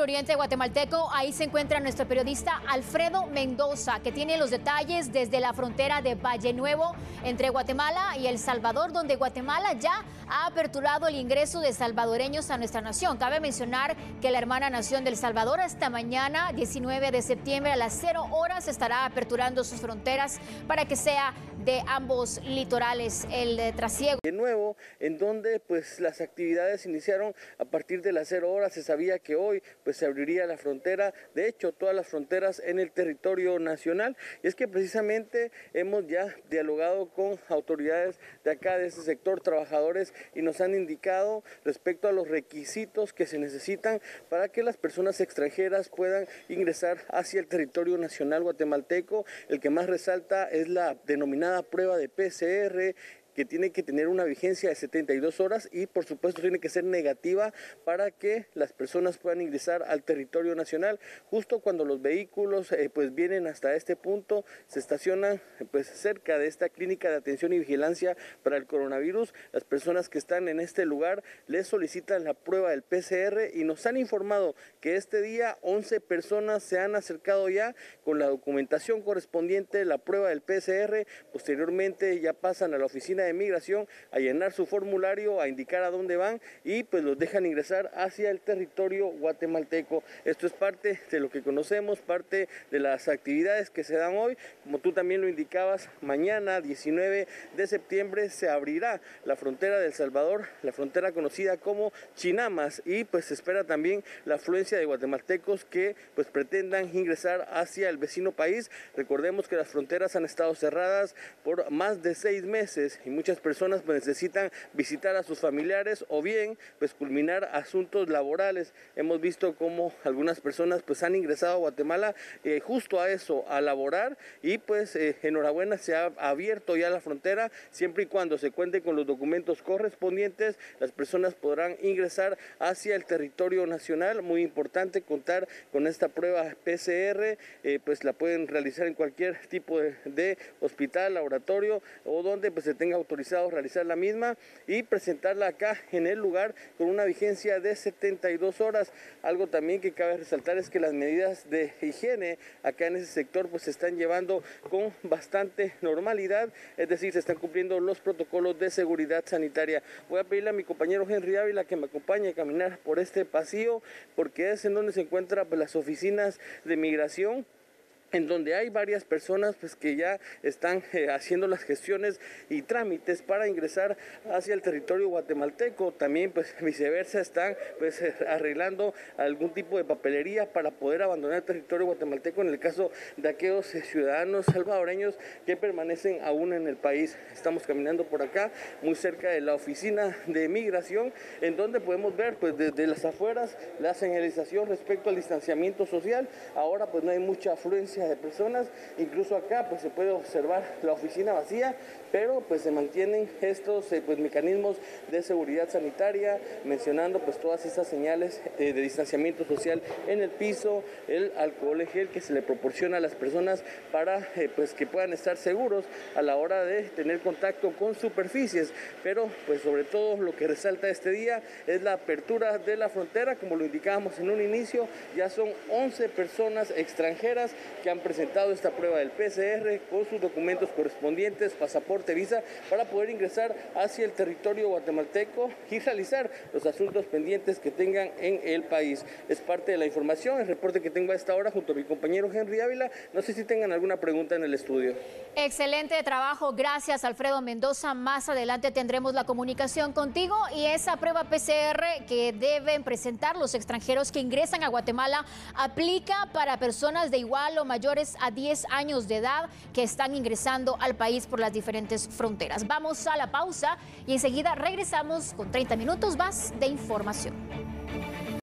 oriente guatemalteco. Ahí se encuentra nuestro periodista Alfredo Mendoza, que tiene los detalles desde la frontera de Valle Nuevo entre Guatemala y El Salvador, donde Guatemala ya ha aperturado el ingreso de salvadoreños a nuestra nación. Cabe mencionar que la hermana nación del Salvador hasta mañana, 19 de septiembre a las 0 horas, estará aperturando sus fronteras para que sea de ambos litorales el trasiego. De nuevo, en donde pues las actividades iniciaron a partir de las 0 horas. Se sabía que hoy pues se abriría la frontera, de hecho todas las fronteras en el territorio nacional, y es que precisamente hemos ya dialogado con autoridades de acá, de este sector, trabajadores, y nos han indicado respecto a los requisitos que se necesitan para que las personas extranjeras puedan ingresar hacia el territorio nacional guatemalteco. El que más resalta es la denominada prueba de PCR, que tiene que tener una vigencia de 72 horas y por supuesto tiene que ser negativa para que las personas puedan ingresar al territorio nacional. Justo cuando los vehículos pues vienen hasta este punto, se estacionan pues cerca de esta clínica de atención y vigilancia para el coronavirus. Las personas que están en este lugar les solicitan la prueba del PCR y nos han informado que este día 11 personas se han acercado ya con la documentación correspondiente, la prueba del PCR. Posteriormente ya pasan a la oficina de migración a llenar su formulario, a indicar a dónde van y pues los dejan ingresar hacia el territorio guatemalteco. Esto es parte de lo que conocemos, parte de las actividades que se dan hoy. Como tú también lo indicabas, mañana 19 de septiembre se abrirá la frontera de El Salvador, la frontera conocida como Chinamas, y pues se espera también la afluencia de guatemaltecos que pues pretendan ingresar hacia el vecino país. Recordemos que las fronteras han estado cerradas por más de 6 meses y muchas personas pues necesitan visitar a sus familiares o bien pues culminar asuntos laborales. Hemos visto cómo algunas personas pues han ingresado a Guatemala justo a eso, a laborar, y pues enhorabuena, se ha abierto ya la frontera. Siempre y cuando se cuente con los documentos correspondientes, las personas podrán ingresar hacia el territorio nacional. Muy importante contar con esta prueba PCR, pues la pueden realizar en cualquier tipo de hospital, laboratorio o donde pues se tenga autorizado realizar la misma y presentarla acá en el lugar con una vigencia de 72 horas. Algo también que cabe resaltar es que las medidas de higiene acá en ese sector pues se están llevando con bastante normalidad, es decir, se están cumpliendo los protocolos de seguridad sanitaria. Voy a pedirle a mi compañero Henry Ávila que me acompañe a caminar por este pasillo, porque es en donde se encuentran pues las oficinas de migración, en donde hay varias personas pues que ya están haciendo las gestiones y trámites para ingresar hacia el territorio guatemalteco. También pues viceversa están pues arreglando algún tipo de papelería para poder abandonar el territorio guatemalteco en el caso de aquellos ciudadanos salvadoreños que permanecen aún en el país. Estamos caminando por acá muy cerca de la oficina de migración, en donde podemos ver pues desde las afueras la señalización respecto al distanciamiento social. Ahora pues no hay mucha afluencia de personas, incluso acá pues se puede observar la oficina vacía, pero pues se mantienen estos pues mecanismos de seguridad sanitaria, mencionando pues todas esas señales de distanciamiento social en el piso, el alcohol en gel que se le proporciona a las personas para pues que puedan estar seguros a la hora de tener contacto con superficies. Pero pues sobre todo lo que resalta este día es la apertura de la frontera. Como lo indicábamos en un inicio, ya son 11 personas extranjeras que han presentado esta prueba del PCR con sus documentos correspondientes, pasaporte, visa, para poder ingresar hacia el territorio guatemalteco y realizar los asuntos pendientes que tengan en el país. Es parte de la información, el reporte que tengo a esta hora junto a mi compañero Henry Ávila. No sé si tengan alguna pregunta en el estudio. Excelente trabajo, gracias Alfredo Mendoza. Más adelante tendremos la comunicación contigo, y esa prueba PCR que deben presentar los extranjeros que ingresan a Guatemala aplica para personas de igual o mayores a 10 años de edad que están ingresando al país por las diferentes fronteras. Vamos a la pausa y enseguida regresamos con 30 minutos más de información.